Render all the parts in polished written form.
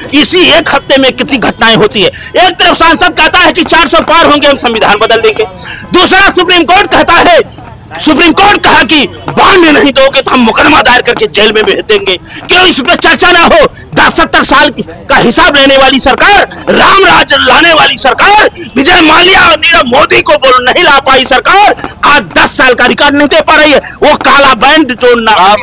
इसी एक हफ्ते में कितनी घटनाएं होती है। एक तरफ सांसद कहता है कि 400 पार होंगे हम संविधान बदल देंगे, दूसरा सुप्रीम कोर्ट कहता है, सुप्रीम कोर्ट कहा कि बांड नहीं दोगे तो हम मुकदमा दायर करके जेल में भेज देंगे। क्यों इस पर चर्चा ना हो? 10-70 साल का हिसाब लेने वाली सरकार, राम राज लाने वाली सरकार, विजय माल्या और नीरव मोदी को बोल नहीं ला पाई सरकार, आज 10 साल का रिकॉर्ड नहीं दे पा रही है। वो काला बैंड जो राम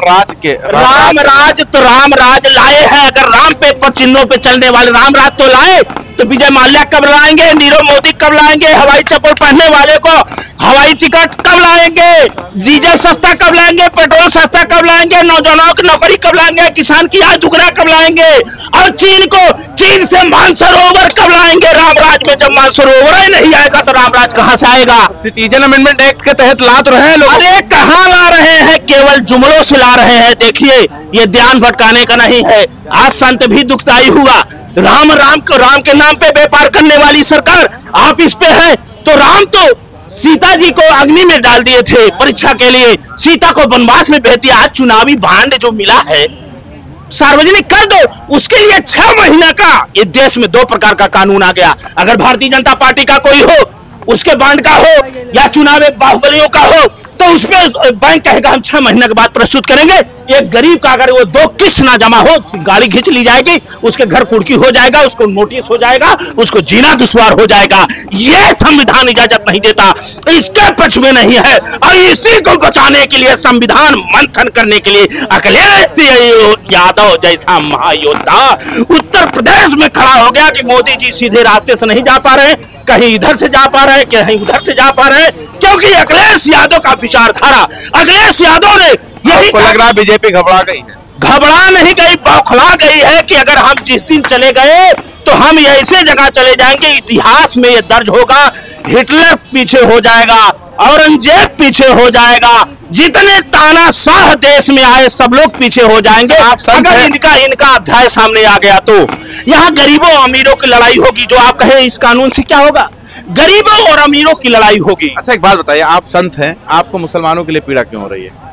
राज लाए हैं, अगर राम पे पर चिन्हों पे चलने वाले राम राज तो लाए, तो विजय माल्या कब लाएंगे? नीरव मोदी कब लाएंगे? हवाई चप्पल पहनने वाले को हवाई टिकट कब लाएंगे? डीजल सस्ता कब लाएंगे? पेट्रोल सस्ता कब लाएंगे? नौजवानों की नौकरी कब लाएंगे? किसान की आय दुगना कब लाएंगे? और चीन से मानसरोवर कब लाएंगे? रामराज में जब मानसरोवर ही नहीं आएगा तो रामराज कहां से आएगा? सिटीजन अमेंडमेंट एक्ट के तहत ला तो रहे हैं लोग। अरे कहां ला रहे हैं? केवल जुमलों से ला रहे हैं। देखिए, ये ध्यान भटकाने का नहीं है। आज संत भी दुखदाई हुआ। राम के नाम पे व्यापार करने वाली सरकार आप इस पे है, तो राम तो सीता जी को अग्नि में डाल दिए थे परीक्षा के लिए, सीता को वनवास में भेज दिया। आज चुनावी बांड जो मिला है सार्वजनिक कर दो, उसके लिए 6 महीने का इस देश में 2 प्रकार का कानून आ गया। अगर भारतीय जनता पार्टी का कोई हो, उसके बांड का हो या चुनावी बाहुबलियों का हो, तो उसमें बैंक कहेगा हम 6 महीने के बाद प्रस्तुत करेंगे। एक गरीब का अगर वो 2 किस्त ना जमा हो, गाड़ी खींच ली जाएगी, उसके घर कुर्की हो जाएगा, उसको नोटिस हो जाएगा, उसको जीना दुश्वार हो जाएगा। ये संविधान इजाजत नहीं देता, इसके पक्ष में नहीं है। और इसी को बचाने के लिए, संविधान मंथन करने के लिए अखिलेश यादव जैसा महायोद्धा उत्तर प्रदेश में खड़ा हो गया कि मोदी जी सीधे रास्ते से नहीं जा पा रहे, कहीं इधर से जा पा रहे, कहीं उधर से जा पा रहे, क्योंकि अखिलेश यादव का विचारधारा, अखिलेश यादव ने यही लग रहा है बीजेपी घबरा गई है। घबरा नहीं गई, बौखला गई है कि अगर हम जिस दिन चले गए तो हम ऐसे जगह चले जाएंगे, इतिहास में ये दर्ज होगा, हिटलर पीछे हो जाएगा, औरंगजेब पीछे हो जाएगा, जितने तानाशाह देश में आए सब लोग पीछे हो जाएंगे अगर इनका अध्याय सामने आ गया तो। यहाँ गरीबों अमीरों की लड़ाई होगी। जो आप कहे इस कानून से क्या होगा? गरीबों और अमीरों की लड़ाई होगी। अच्छा, एक बात बताइए, आप संत हैं, आपको मुसलमानों के लिए पीड़ा क्यों हो रही है?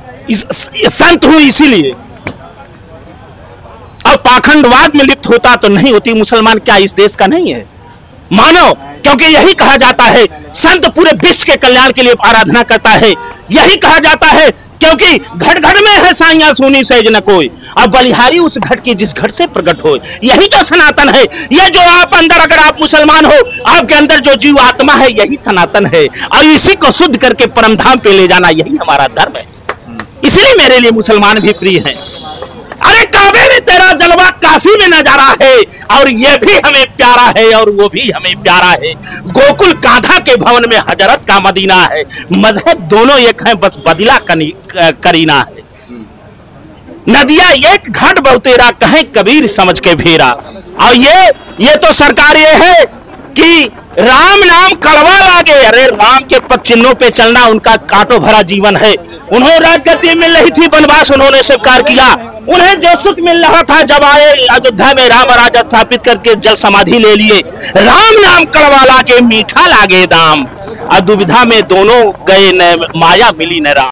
संत हूं इसीलिए। अब पाखंडवाद में लिप्त होता तो नहीं होती। मुसलमान क्या इस देश का नहीं है? मानो, क्योंकि यही कहा जाता है संत पूरे विश्व के कल्याण के लिए आराधना करता है। यही कहा जाता है क्योंकि घट घट में है साइया सुनी सहज न कोई, अब बलिहारी उस घट की जिस घट से प्रकट हो। यही तो सनातन है। ये जो आप अंदर, अगर आप मुसलमान हो, आपके अंदर जो जीव आत्मा है, यही सनातन है। और इसी को शुद्ध करके परमधाम पे ले जाना, यही हमारा धर्म है। इसलिए मेरे लिए मुसलमान भी प्रिय हैं। अरे काबे में तेरा जलवा, काशी में नजारा है, और ये भी हमें प्यारा है और वो भी हमें प्यारा है। गोकुल कान्हा के भवन में हजरत का मदीना है। मजहब दोनों एक हैं, बस बदला करीना है। नदिया एक घाट बहुतेरा, कहें कबीर समझ के भेरा। और ये तो सरकार ये है कि राम नाम कड़वा लागे। अरे राम के पद चिन्हों पे चलना उनका कांटो भरा जीवन है। उन्होंने राजगद्दी मिल रही थी, वनवास उन्होंने स्वीकार किया। उन्हें जो सुख मिल रहा था, जब आए अयोध्या में राम राज स्थापित करके जल समाधि ले लिए। राम नाम कड़वा लागे, मीठा लागे दाम, और दुविधा में दोनों गए न माया मिली न राम।